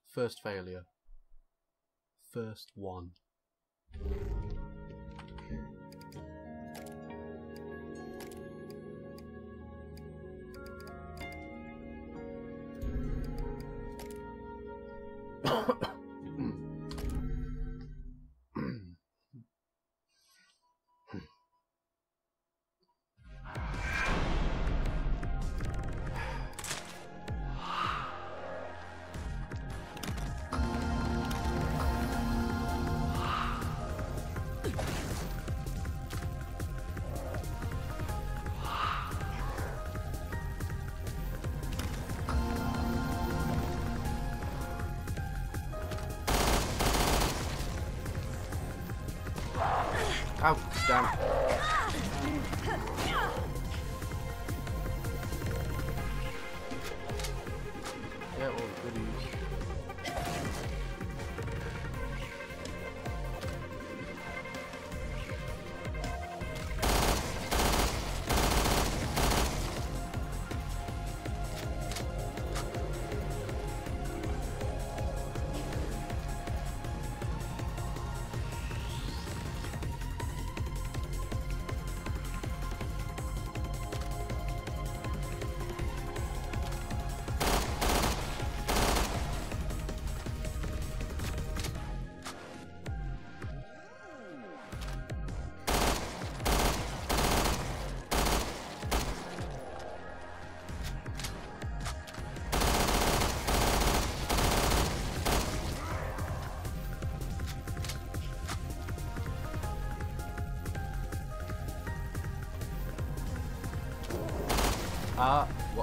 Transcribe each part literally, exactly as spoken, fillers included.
First failure. First one. Oh, damn. Yeah, well, goodies. Ah, uh, what?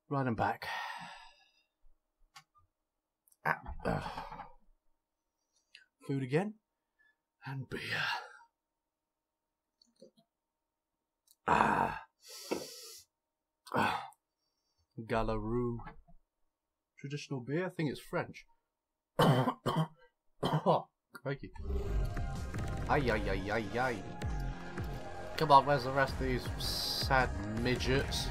Right and back. Ah, uh, food again. And beer. Ah. ah. Galaroo. Traditional beer? I think it's French. Oh, crikey. Ay, ay, ay, ay, ay. Come on, where's the rest of these sad midgets?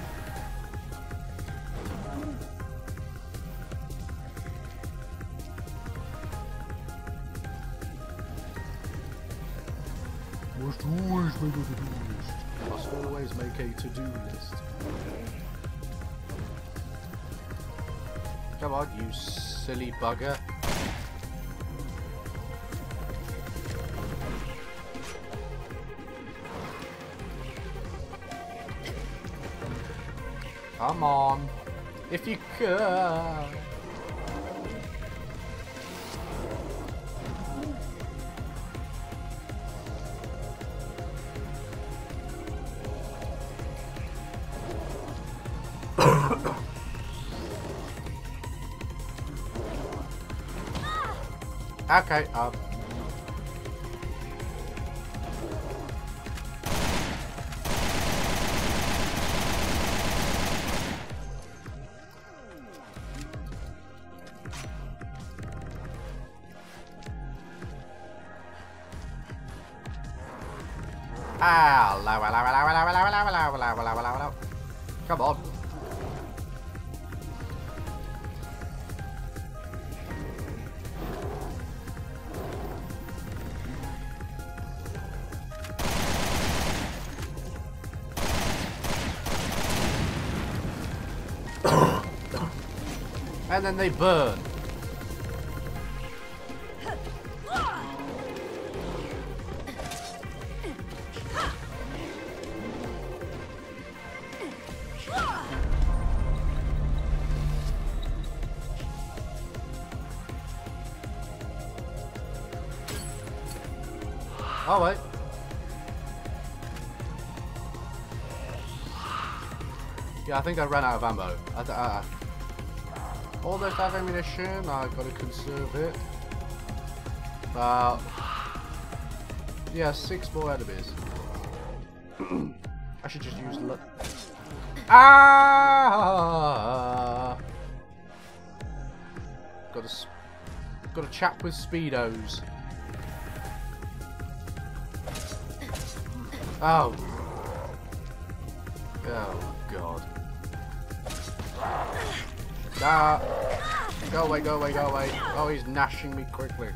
Must always make a to-do list. Must always make a to-do list. Come on, you silly bugger. Come on, if you could. Okay, um. Ah, low, low, low, low, low, low, low, low, low, low, low, low. Come on. And then they burn. Oh wait. Yeah, I think I ran out of ammo. I th uh, almost have ammunition. I gotta conserve it. About yeah, six more enemies. I should just use luck. Ah! Got a got a chap with speedos. Oh. Oh god. Ah. Go away, go away, go away. Oh, he's gnashing me quickly.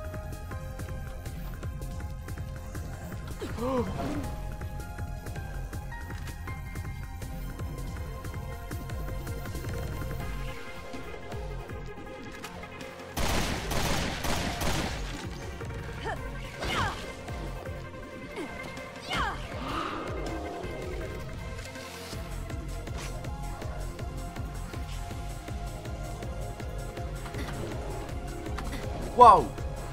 Whoa!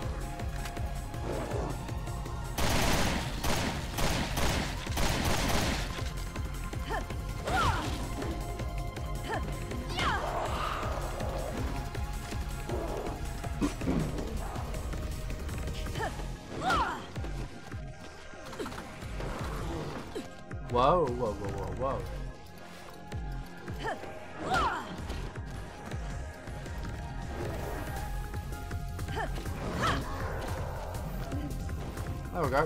Whoa, whoa, whoa, whoa, whoa. There we go.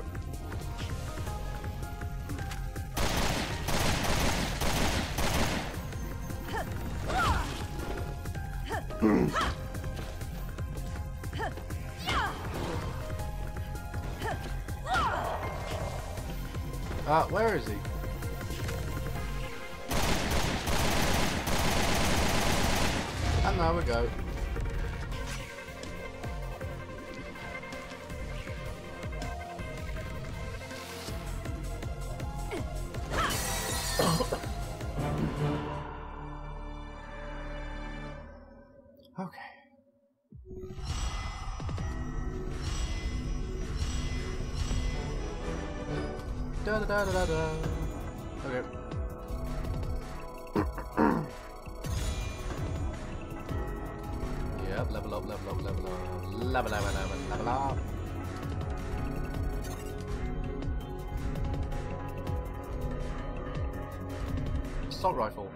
Uh, where is he? And there we go. Okay. Da da da da da. Okay. up, level up, level up, level, level, level, level up. Assault rifle.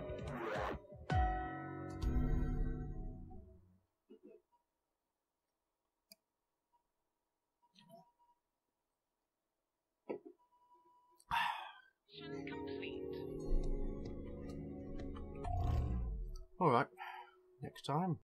Alright, next time.